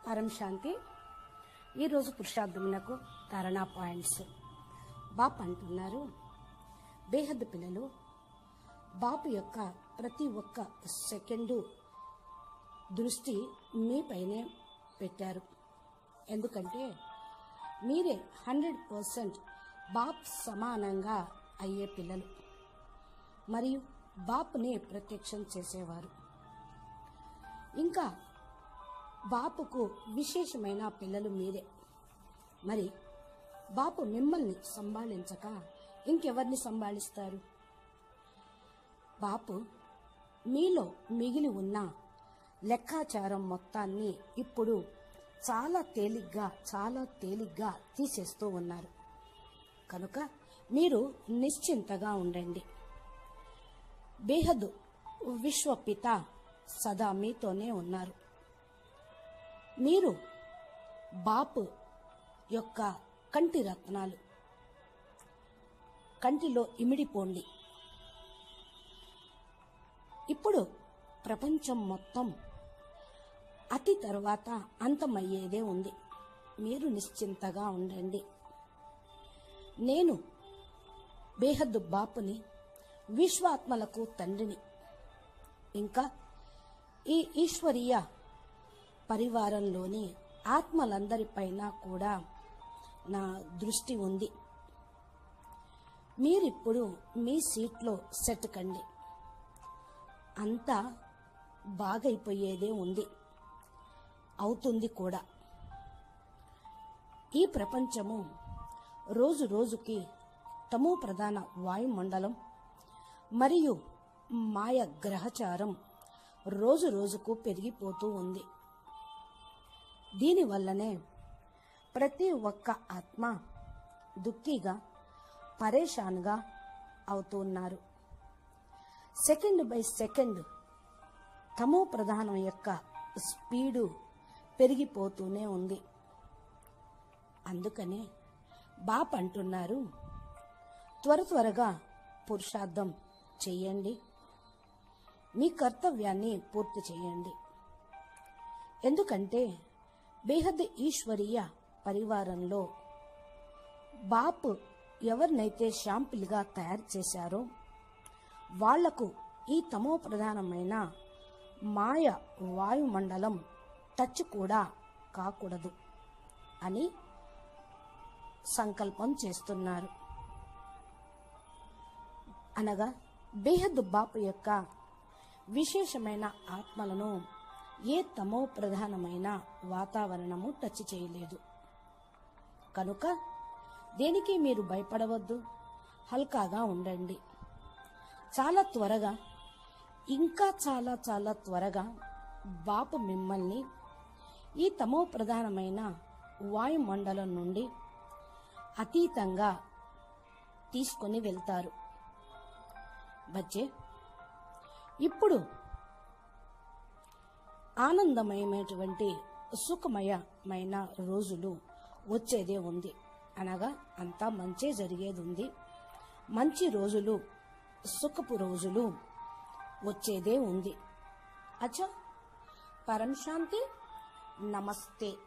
పరం శాంతి. ఈరోజు పురుషార్థమునకు ధారణా పాయింట్స్. బాప్ అంటున్నారు, బేహద్ పిల్లలు బాపు యొక్క ప్రతి ఒక్క సెకండు దృష్టి మీపైనే పెట్టారు. ఎందుకంటే మీరే 100% బాప్ సమానంగా అయ్యే పిల్లలు మరియు బాపుని ప్రత్యక్షం చేసేవారు. ఇంకా బాపుకు విశేషమైన పిల్లలు మీరే. మరి బాపు మిమ్మల్ని సంభాళించక ఇంకెవరిని సంభాళిస్తారు? బాపు మీలో మిగిలి ఉన్న లెక్కాచారం మొత్తాన్ని ఇప్పుడు చాలా తేలిగ్గా తీసేస్తూ ఉన్నారు. కనుక మీరు నిశ్చింతగా ఉండండి. బేహద్ విశ్వపిత సదా మీతోనే ఉన్నారు. మీరు బాపు యొక్క కంటి రత్నాలు. కంటిలో ఇమిడిపోండి. ఇప్పుడు ప్రపంచం మొత్తం అతి తర్వాత అంతమయ్యేదే ఉంది. మీరు నిశ్చింతగా ఉండండి. నేను బేహద్ బాపుని, విశ్వాత్మలకు తండ్రిని. ఇంకా ఈ ఈశ్వరీయ పరివారంలోని ఆత్మలందరిపైన కూడా నా దృష్టి ఉంది. మీరిప్పుడు మీ సీట్లో సెట్ కండి. అంతా బాగైపోయేదే ఉంది, అవుతుంది కూడా. ఈ ప్రపంచము రోజు రోజుకి తమో ప్రధాన వాయుమండలం మరియు మాయ గ్రహచారం రోజు రోజుకు పెరిగిపోతూ ఉంది. దీనివల్లనే ప్రతి ఒక్క ఆత్మ దుఃఖిగా, పరేషాన్గా అవుతున్నారు. సెకండ్ బై సెకండ్ తమో ప్రధానం యొక్క స్పీడు పెరిగిపోతూనే ఉంది. అందుకనే బాప్ అంటున్నారు, త్వరగా పురుషార్థం చెయ్యండి, మీ కర్తవ్యాన్ని పూర్తి చేయండి. ఎందుకంటే బేహద్ ఈశ్వరీయ పరివారంలో బాప్ ఎవరినైతే శాంపిల్గా తయారు చేశారో వాళ్లకు ఈ తమో ప్రధానమైన మాయ వాయుమండలం టచ్ కూడా కాకూడదు అని సంకల్పం చేస్తున్నారు. అనగా బేహద్ బాపు యొక్క విశేషమైన ఆత్మలను ఏ తమో ప్రధానమైన వాతావరణము టచ్ చేయలేదు. కనుక దేనికి మీరు భయపడవద్దు, హల్కాగా ఉండండి. చాలా త్వరగా, ఇంకా చాలా త్వరగా బాపు మిమ్మల్ని ఈ తమో ప్రధానమైన వాయుమండలం నుండి అతీతంగా తీసుకొని వెళ్తారు. బచ్చే, ఇప్పుడు ఆనందమయమైనటువంటి సుఖమయమైన రోజులు వచ్చేదే ఉంది. అనగా అంతా మంచే జరిగేది ఉంది. మంచి రోజులు, సుఖపు రోజులు వచ్చేదే ఉంది. అచ్చా, పరం శాంతి. నమస్తే.